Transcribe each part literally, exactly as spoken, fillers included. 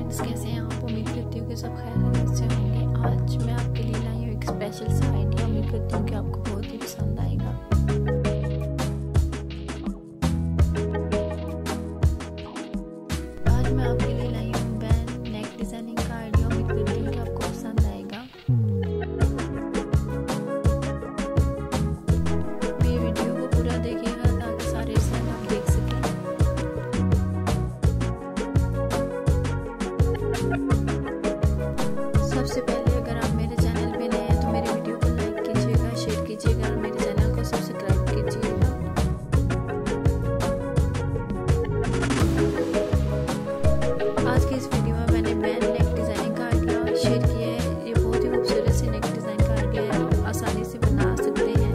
Friends, कैसे हैं आप? उम्मीद करती हूँ कि सब खैरियत से होंगे। आज मैं आपके लिए लाई हूँ एक स्पेशल सा आइडिया। उम्मीद करती हूँ कि आपको बहुत ही पसंद आएगा। आज मैं आपके लिए लाई हूँ बैन नेक डिजाइनिंग का आइडिया। उम्मीद करती हूँ कि आपको पसंद आएगा। ये वीडियो को पूरा देखिएगा ताकि सारे डिजाइन आप देख सकें। सबसे पहले अगर आप मेरे चैनल पे नए हैं तो मेरे वीडियो को लाइक कीजिएगा, शेयर कीजिएगा और मेरे चैनल को सब्सक्राइब कीजिएगा। आज की इस वीडियो में मैंने बैन नेक डिजाइनिंग का आइडिया शेयर किया है। ये बहुत ही खूबसूरत से नेक डिजाइन का आइडिया है, आप आसानी से बना सकते हैं।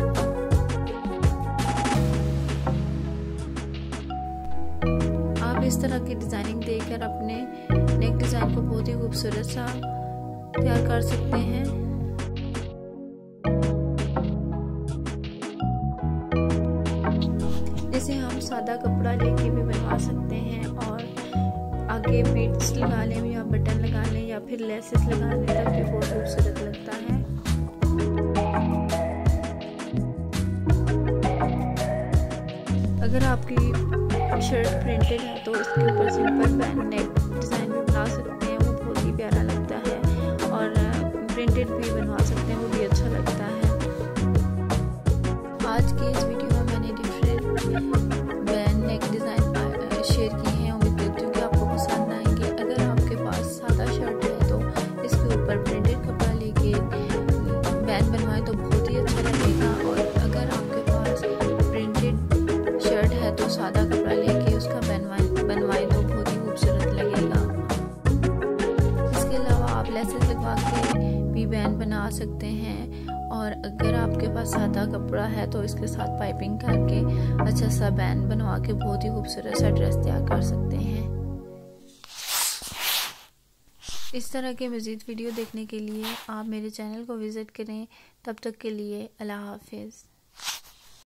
आप इस तरह की डिजाइनिंग देकर अपने नेक डिजाइन को बहुत ही खूबसूरत सा तैयार कर सकते हैं। जैसे हम सादा कपड़ा लेके भी बनवा सकते हैं और आगे बीट्स लगा लें या बटन लगा लें या फिर लेसेस लगा लें तब भी बहुत खूबसूरत लगता है। अगर आपकी शर्ट प्रिंटेड है तो इसके ऊपर सिंपल बैन नेक डिजाइन भी बना सकते हैं, वो बहुत ही प्यारा लगता है। और प्रिंटेड भी बनवा सकते हैं, वो भी अच्छा लगता है। आज की इस वीडियो में मैंने different band neck design share किए हैं। उम्मीद करती हूँ कि आपको पसंद आएंगे। अगर आपके पास सादा शर्ट है तो इसके ऊपर प्रिंटेड कपड़ा लेके बैन बनवाएं तो बहुत ही अच्छा लगेगा। और अगर आपके पास प्रिंटेड शर्ट है तो सादा कपड़ा लेके उसका बनवाएं बनवाएं तो बहुत ही खूबसूरत लगेगा। इसके अलावा आप लेसेस लगवा के भी बैन बना सकते हैं। और अगर आपके पास सादा कपड़ा है तो इसके साथ पाइपिंग करके अच्छा सा बैन बनवा के बहुत ही खूबसूरत सा ड्रेस तैयार कर सकते हैं। इस तरह के मज़ीद वीडियो देखने के लिए आप मेरे चैनल को विज़िट करें। तब तक के लिए अल्लाह हाफिज़।